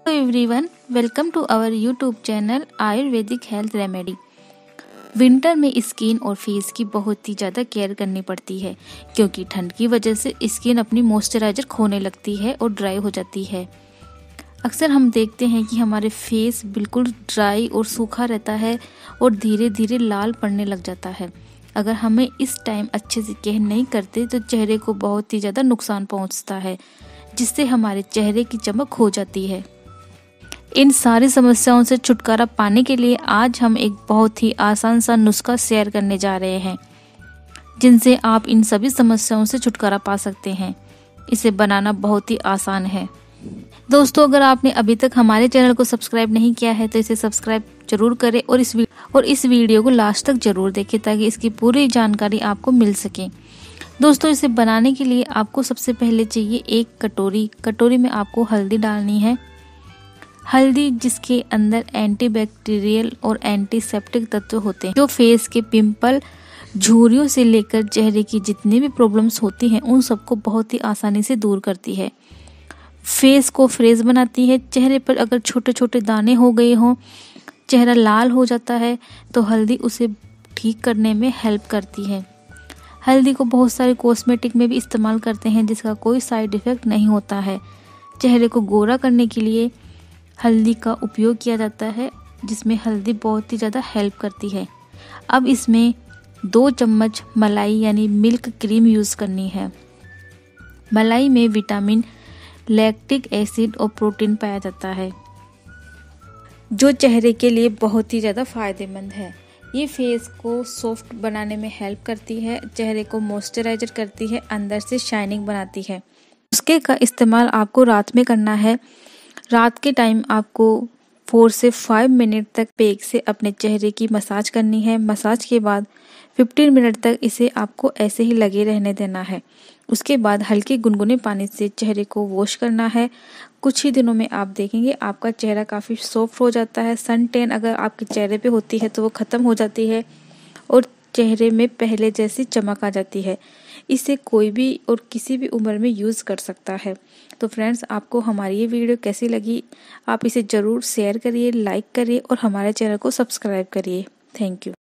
Hello everyone, welcome to our YouTube channel Ayurvedic health remedy. Winter में skin और face की बहुत ही ज़्यादा केयर करनी पड़ती है क्योंकि ठंड की वजह से स्किन अपनी मॉइस्चराइजर खोने लगती है और ड्राई हो जाती है। अक्सर हम देखते हैं कि हमारे फेस बिल्कुल ड्राई और सूखा रहता है और धीरे धीरे लाल पड़ने लग जाता है। अगर हमें इस टाइम अच्छे से केयर नहीं करते तो चेहरे को बहुत ही ज़्यादा नुकसान पहुंचता है, जिससे हमारे चेहरे की चमक खो जाती है। इन सारी समस्याओं से छुटकारा पाने के लिए आज हम एक बहुत ही आसान सा नुस्खा शेयर करने जा रहे हैं, जिनसे आप इन सभी समस्याओं से छुटकारा पा सकते हैं। इसे बनाना बहुत ही आसान है। दोस्तों, अगर आपने अभी तक हमारे चैनल को सब्सक्राइब नहीं किया है तो इसे सब्सक्राइब जरूर करें और इस वीडियो को लास्ट तक जरूर देखें ताकि इसकी पूरी जानकारी आपको मिल सके। दोस्तों, इसे बनाने के लिए आपको सबसे पहले चाहिए एक कटोरी में आपको हल्दी डालनी है। हल्दी जिसके अंदर एंटीबैक्टीरियल और एंटीसेप्टिक तत्व होते हैं, जो फेस के पिंपल, झुर्रियों से लेकर चेहरे की जितनी भी प्रॉब्लम्स होती हैं उन सबको बहुत ही आसानी से दूर करती है। फेस को फ्रेश बनाती है। चेहरे पर अगर छोटे छोटे दाने हो गए हों, चेहरा लाल हो जाता है तो हल्दी उसे ठीक करने में हेल्प करती है। हल्दी को बहुत सारे कॉस्मेटिक में भी इस्तेमाल करते हैं जिसका कोई साइड इफेक्ट नहीं होता है। चेहरे को गोरा करने के लिए हल्दी का उपयोग किया जाता है, जिसमें हल्दी बहुत ही ज़्यादा हेल्प करती है। अब इसमें 2 चम्मच मलाई यानी मिल्क क्रीम यूज़ करनी है। मलाई में विटामिन, लैक्टिक एसिड और प्रोटीन पाया जाता है, जो चेहरे के लिए बहुत ही ज़्यादा फायदेमंद है। ये फेस को सॉफ्ट बनाने में हेल्प करती है, चेहरे को मॉइस्चराइजर करती है, अंदर से शाइनिंग बनाती है। उसके का इस्तेमाल आपको रात में करना है। रात के टाइम आपको 4 से 5 मिनट तक पैक से अपने चेहरे की मसाज करनी है। मसाज के बाद 15 मिनट तक इसे आपको ऐसे ही लगे रहने देना है। उसके बाद हल्के गुनगुने पानी से चेहरे को वॉश करना है। कुछ ही दिनों में आप देखेंगे आपका चेहरा काफ़ी सॉफ्ट हो जाता है। सन टैन अगर आपके चेहरे पे होती है तो वो ख़त्म हो जाती है और चेहरे में पहले जैसी चमक आ जाती है। इसे कोई भी और किसी भी उम्र में यूज़ कर सकता है। तो फ्रेंड्स, आपको हमारी ये वीडियो कैसी लगी? आप इसे ज़रूर शेयर करिए, लाइक करिए और हमारे चैनल को सब्सक्राइब करिए। Thank you.